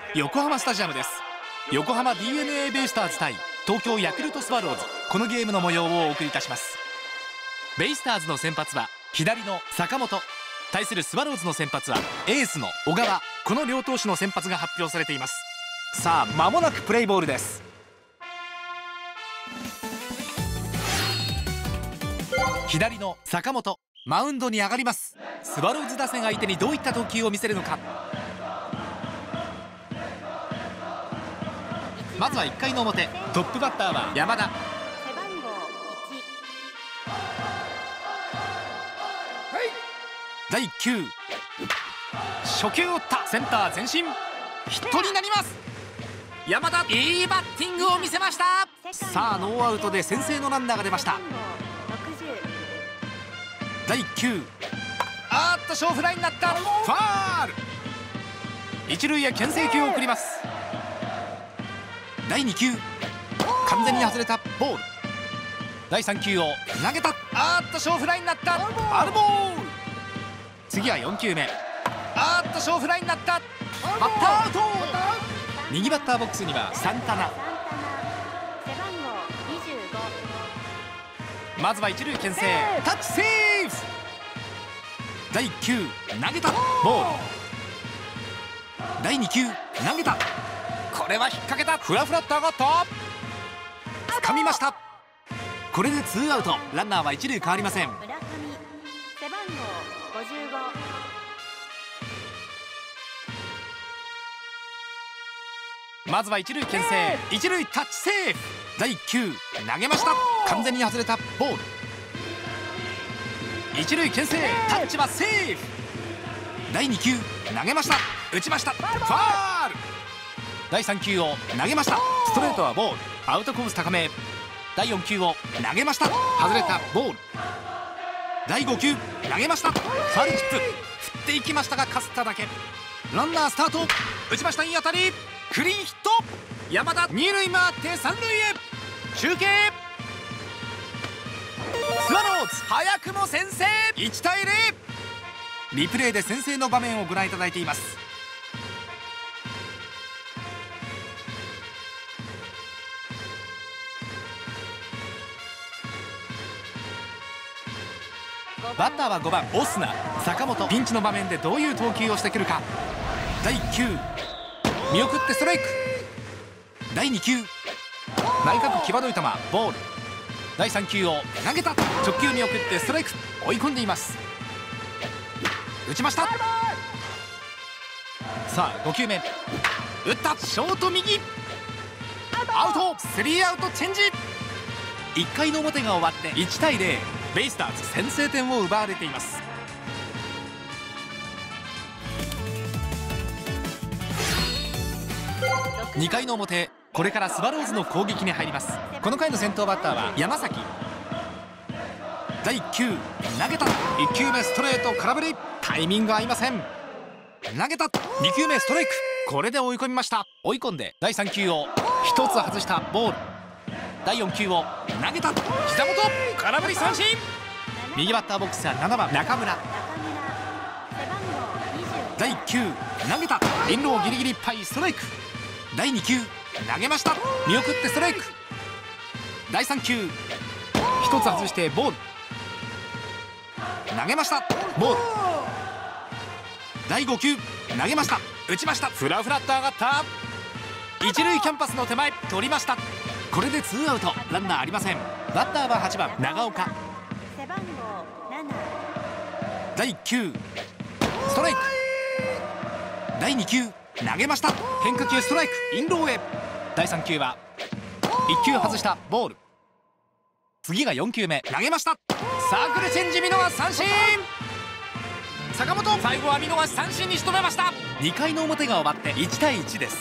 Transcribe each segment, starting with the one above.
横浜スタジアムです。横浜 DNA ベイスターズ対東京ヤクルトスワローズ、このゲームの模様をお送りいたします。ベイスターズの先発は左の坂本、対するスワローズの先発はエースの小川、この両投手の先発が発表されています。さあ間もなくプレイボールです。左の坂本、マウンドに上がります。スワローズ打線相手にどういった投球を見せるのか。まずは1回の表、トップバッターは山田。第1球、初球を打った、センター前進、ヒットになります。山田、いいバッティングを見せました。さあノーアウトで先制のランナーが出ました。第1球、小フライになった、ファール。一塁へ牽制球を送ります。第2球、完全に外れたボール。第3球を投げた、小フライになった、ファウルボール。次は4球目、小フライになった、バッターアウト。右バッターボックスにはサンタナ。まずは一塁牽制、タッチセーフ。第1球投げた、ボール。第2球投げた、これは引っ掛けた、フラフラっと上がった、掴みました。これでツーアウト、ランナーは一塁変わりません。まずは一塁牽制、一塁タッチセーフ。第1球投げました、完全に外れたボール。一塁牽制、タッチはセーフ。第2球投げました、打ちました、ファール。第3球を投げました、ストレートはボール、アウトコース高め。第4球を投げました、外れたボール。第5球投げました、ファウルチップ、振っていきましたがかすっただけ。ランナースタート、打ちました、いい当たり、クリーンヒット。山田二塁回って三塁へ、中継。スワローズ早くも先制、1対0。リプレイで先制の場面をご覧いただいています。バッターは5番オスナ。坂本、ピンチの場面でどういう投球をしてくるか。第1球見送ってストライク。第2球内角際どい球、ボール。第3球を投げた、直球見送ってストライク、追い込んでいます。打ちました。さあ5球目打った、ショート右、アウト。スリーアウトチェンジ。1回の表が終わって1対0、ベイスターズ先制点を奪われています。2回の表、これからスワローズの攻撃に入ります。この回の先頭バッターは山崎。第1球投げた、1球目ストレート空振り、タイミング合いません。投げた、2球目ストライク、これで追い込みました。追い込んで第3球を1つ外したボール。第4球を投げた、膝元、空振り三振。右バッターボックスは7番中村。第1球投げた、インローギリギリいっぱい、ストライク。第2球投げました、見送ってストライク。第3球1つ外してボール。投げました、ボール。第5球投げました、打ちました、フラフラっと上がった。一塁キャンパスの手前、取りました。これでツーアウト、ランナーありません。バッターは8番長岡。第1球ストライク。第2球投げました、変化球ストライク、インローへ。第3球は1球外したボール。次が4球目投げました、サークルチェンジ見逃し三振。坂本、最後は見逃し三振に仕留めました。2回の表が終わって1対1です。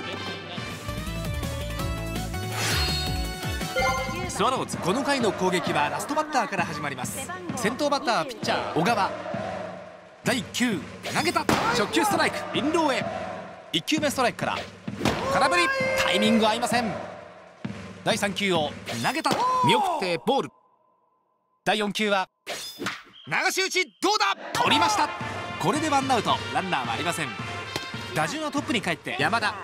スワローズ、この回の攻撃はラストバッターから始まります。先頭バッターはピッチャー小川。第1球投げた、直球ストライク、インローへ。1球目ストライクから空振り、タイミング合いません。第3球を投げた、見送ってボール。第4球は流し打ち、どうだ、取りました。これでワンアウト、ランナーはありません。 打順はトップに帰って山田。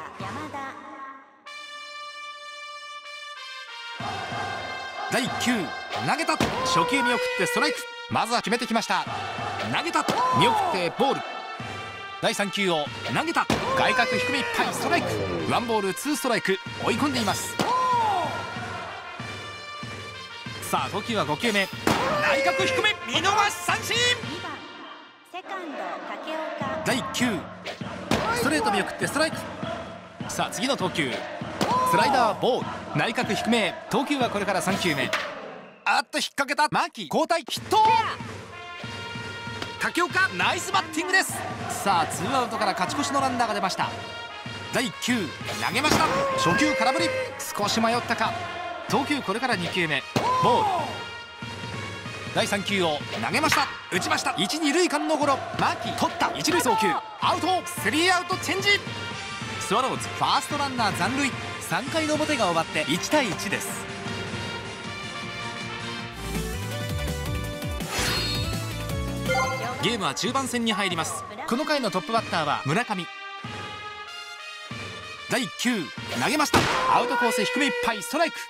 第1球投げた。初球見送ってストライク。まずは決めてきました。投げた。見送ってボール。第3球を投げた。外角低めいっぱいストライク。ワンボールツーストライク。追い込んでいます。さあ投球は5球目。内角低め見逃し三振。第1球ストレート見送ってストライク。さあ次の投球スライダーボール。内角低め。投球はこれから3球目。あっと引っ掛けた。牧交代ヒット。竹岡ナイスバッティングです。さあツーアウトから勝ち越しのランナーが出ました。第1球投げました。初球空振り。少し迷ったか。投球これから2球目ボール。第3球を投げました。打ちました。1、2塁間のゴロ。牧取った。1塁送球アウト。スリーアウトチェンジ。スワローズファーストランナー残塁。3回の表が終わって1対1です。ゲームは中盤戦に入ります。この回のトップバッターは村上。第1球投げました。アウトコース低めいっぱいストライク。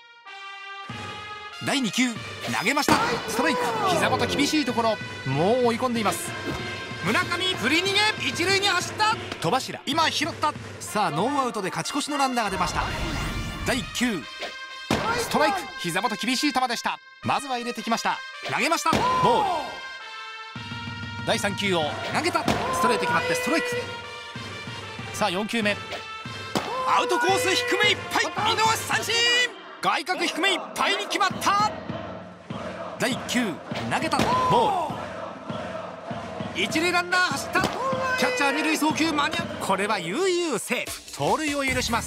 第2球投げました。ストライク。膝元厳しいところ。もう追い込んでいます。村上振り逃げ。一塁に走った。戸柱今拾った。さあノーアウトで勝ち越しのランナーが出ました。第1球ストライク。膝元厳しい球でした。まずは入れてきました。投げましたボール。第3球を投げた。ストレート決まってストライク。さあ4球目アウトコース低めいっぱい見逃し三振。外角低めいっぱいに決まった。第1球投げたボール。一塁ランナー走った。キャッチャー二塁送球間に合う。これは悠々セーフ。盗塁を許します。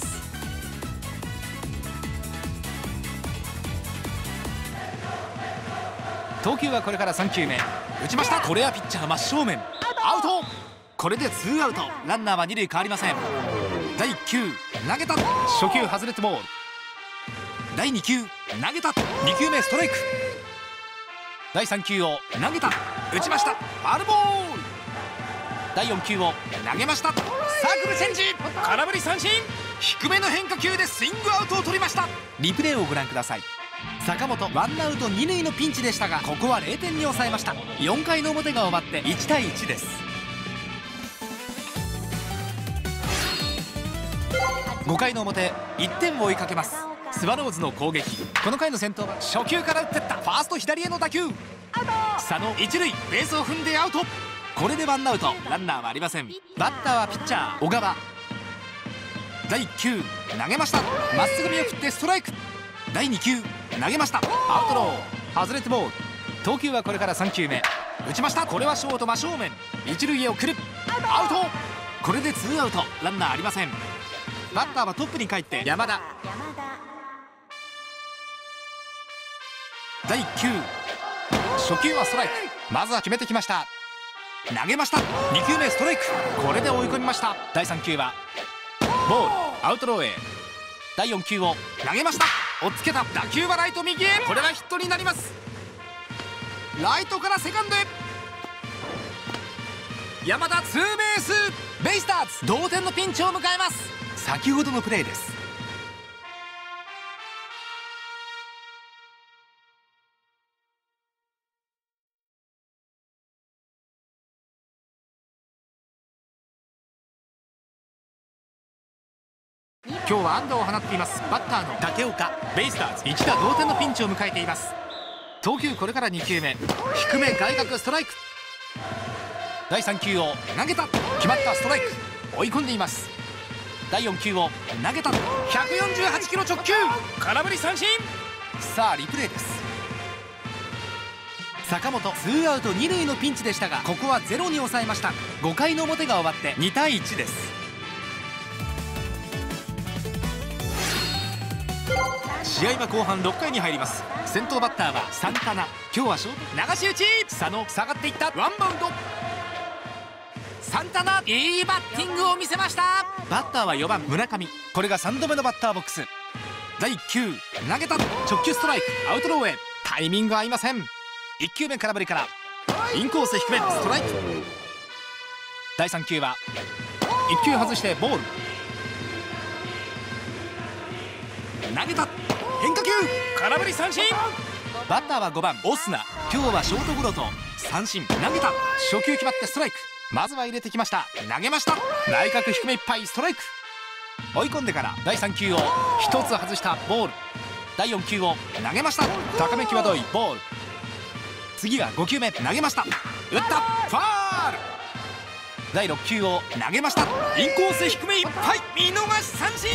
投球はこれから3球目打ちました。これはピッチャー真正面アウト。これでツーアウト。ランナーは二塁変わりません。第1球投げた。初球外れてボール。第2球投げた。2球目ストライク。第3球を投げた。打ちました。ファウルボール。第4球を投げました。サークルチェンジ。空振り三振。低めの変化球でスイングアウトを取りました。リプレイをご覧ください。坂本ワンアウト2塁のピンチでしたがここは0点に抑えました。4回の表が終わって1対1です。5回の表1点を追いかけますスワローズの攻撃。この回の先頭は初球から打ってったファースト左への打球。佐野一塁ベースを踏んでアウト。これでワンアウト。ランナーはありません。バッターはピッチャー小川。第1球投げました。まっすぐ見送ってストライク。第2球投げました。アウトロー外れてボール。投球はこれから3球目打ちました。これはショート真正面一塁へ送るアウト。これでツーアウト。ランナーありません。バッターはトップに帰って山田。第1球初球はストライク。まずは決めてきました。投げました。2球目ストライク。これで追い込みました。第3球はボールアウトローへ。第4球を投げました。追っつけた。打球はライト右へ。これはヒットになります。ライトからセカンドへ。山田ツーベース。ベイスターズ同点のピンチを迎えます。先ほどのプレーです。今日は安打を放っています。バッターの竹岡。ベイスターズ一打同点のピンチを迎えています。投球これから2球目低め外角ストライク。第3球を投げた。決まったストライク。追い込んでいます。第4球を投げた。148キロ直球。空振り三振。さあリプレイです。坂本ツーアウト2塁のピンチでしたがここはゼロに抑えました。5回の表が終わって2対1です。試合は後半6回に入ります。先頭バッターはサンタナ。今日はショート流し打ち。佐野下がっていった。ワンバウンド。サンタナいいバッティングを見せました。バッターは4番村上。これが3度目のバッターボックス。第1球投げた。直球ストライクアウトローへ。タイミング合いません。1球目空振りからインコース低めストライク。第3球は 1球外してボール。投げた、変化球、空振り三振。バッターは5番オスナ。今日はショートゴロと三振。投げた、初球決まってストライク。まずは入れてきました。投げました、内角低めいっぱい、ストライク。追い込んでから第3球を1つ外したボール。第4球を投げました、高め際どいボール。次が5球目、投げました、打った、ファール。第6球を投げました、インコース低めいっぱい、見逃し三振。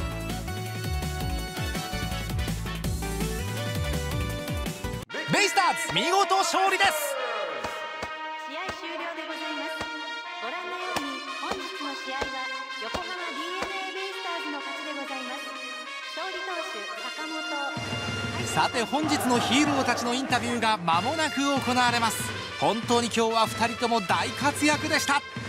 ベイスターズ見事勝利です。 試合終了でございます。ご覧のように本日の試合は横浜 DeNA ベイスターズの勝ちでございます。勝利投手坂本。 さて本日のヒーローたちのインタビューが間もなく行われます。本当に今日は2人とも大活躍でした。